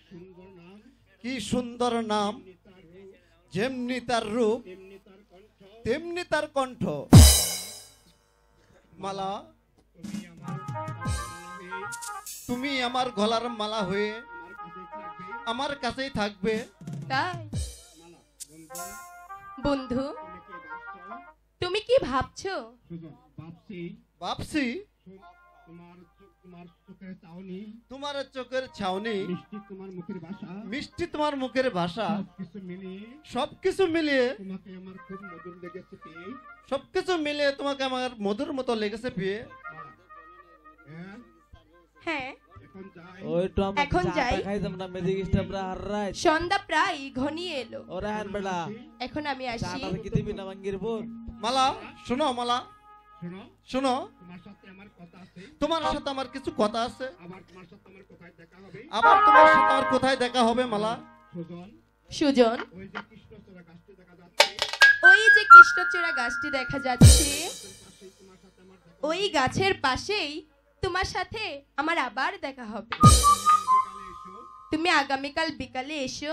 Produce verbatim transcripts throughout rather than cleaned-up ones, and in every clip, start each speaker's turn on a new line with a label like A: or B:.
A: কি সুন্দর নাম, যেমনি তার রূপ তেমনি তার কণ্ঠ। মালা, তুমি আমার গলার মালা হয়ে আমার কাছেই থাকবে।
B: তাই বন্ধু, তুমি কি ভাবছো?
A: ভাবছি তোমার চোখের ছাউনি, মিষ্টি তোমার মুখের ভাষা, সবকিছু মিলিয়ে সবকিছু মিলিয়ে তোমাকে আমার মধুর মতো লেগেছে পেয়ে।
B: হ্যাঁ,
C: এখন যাই,
B: সন্ধ্যা প্রায় ঘনিয়ে এলো।
C: বেড়া
B: এখন আমি আসি।
A: মালা শোনো, মালা শোনো, তোমার সাথে আমার কিছু কথা আছে। আবার তোমার সাথে আমার কোথায় দেখা হবে? মালা,
B: সুজন, ওই যে কৃষ্ণচূড়া গাছটি দেখা যাচ্ছে, ওই গাছের পাশেই তোমার সাথে আমার আবার দেখা হবে। তুমি আগামীকাল বিকালে এসো।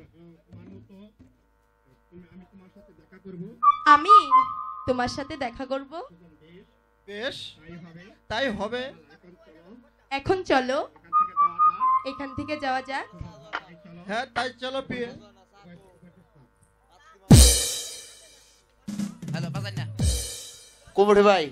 B: আমি তোমার সাথে দেখা করব।
A: বেশ, তাই হবে।
B: এখন চলো, এখান থেকে যাওয়া যাক।
A: হ্যাঁ, তাই চলো পিয়ে।
D: কুমড়ে ভাই,